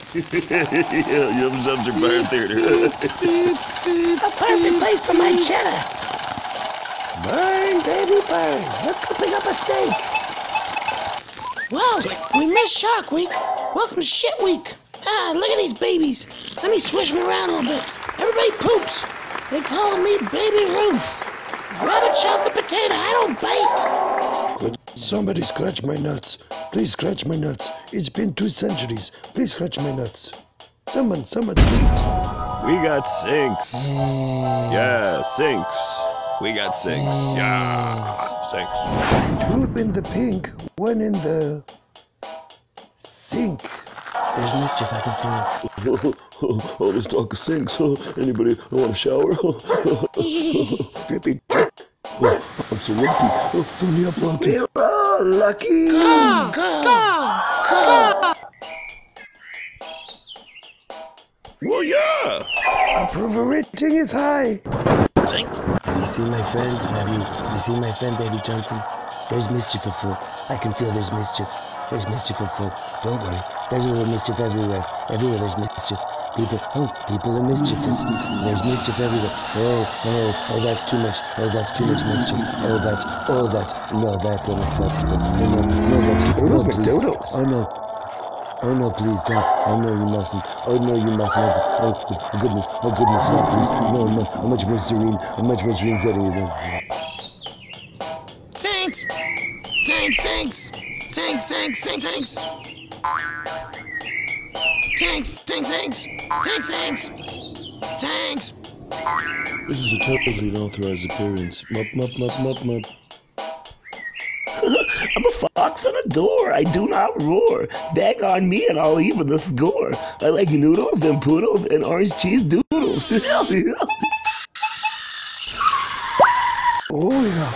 Yeah, you have subject fire theater. A perfect place for my cheddar. Burn, baby, burn. Look who pick up a steak. Whoa, we missed Shark Week. Welcome to Shit Week. Ah, look at these babies. Let me swish them around a little bit. Everybody poops. They call me Baby Ruth. Rabbit shot the potato. I don't bite. Could somebody scratch my nuts? Please scratch my nuts. It's been 2 centuries. Please scratch my nuts. Someone, please. We got sinks. Yeah, sinks. We got sinks. Yeah, sinks. 2 in the pink, 1 in the sink. There's mischief, I can feel it. Oh, let's talk sinks. Anybody want a shower? Drippy drip. I'm so empty. Fill me up, Lumpy. We're all lucky. Go. Well, yeah. Approval rating is high. Sink. Have you seen my friend? Have you seen my friend, Baby Johnson? There's mischief afoot. I can feel there's mischief. There's mischief afoot. Don't worry. There's a little mischief everywhere. Everywhere there's mischief. People are mischievous. There's mischief everywhere. Oh, that's too much. Oh, that's too much mischief. No, that's unacceptable. No, that's too much. Oh no, please don't. Oh no, you mustn't. Oh no, you mustn't. Oh goodness, no, please. No, a much more serene setting is necessary. Thanks. This is a totally unauthorized appearance. Mup. I'm a fox on a door. I do not roar. Beg on me and I'll even the score. I like noodles and poodles and orange cheese doodles. Oh yeah.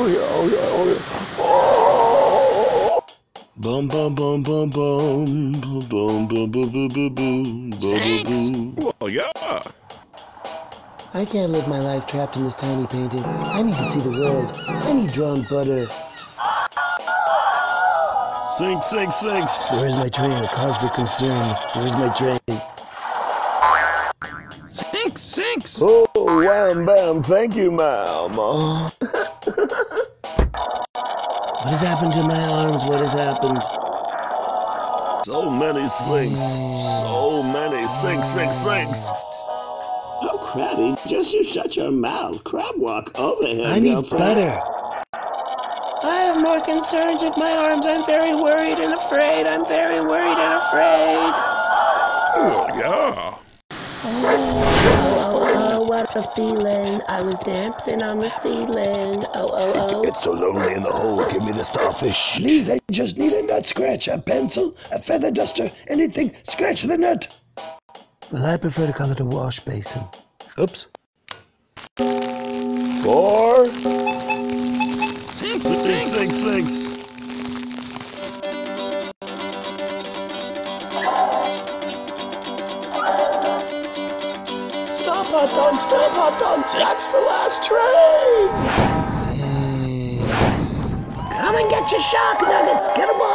Bum bum bum bum bum bum bum bum bum bum bum. Oh yeah. I can't live my life trapped in this tiny painting. I need to see the world. I need drawn butter. Sinks. Where's my train? A cause for concern. Where's my train? Sinks. Oh, wham bam, thank you, ma'am. What has happened to my arms? What has happened? So many sinks. So many sinks. Oh, Krabby, just you shut your mouth. Crab walk over here, I need girlfriend. butter. I have more concerns with my arms. I'm very worried and afraid. Oh yeah. Oh, what a feeling. I was dancing on the ceiling. Oh. It's so lonely in the hole. Give me the starfish. Please, I just need a nut scratch, a pencil, a feather duster, anything. Scratch the nut. Well, I prefer to call it a wash basin. Oops. 4. Sinks. Stop, hot dog. That's the last train. Come and get your shark nuggets. Get them all.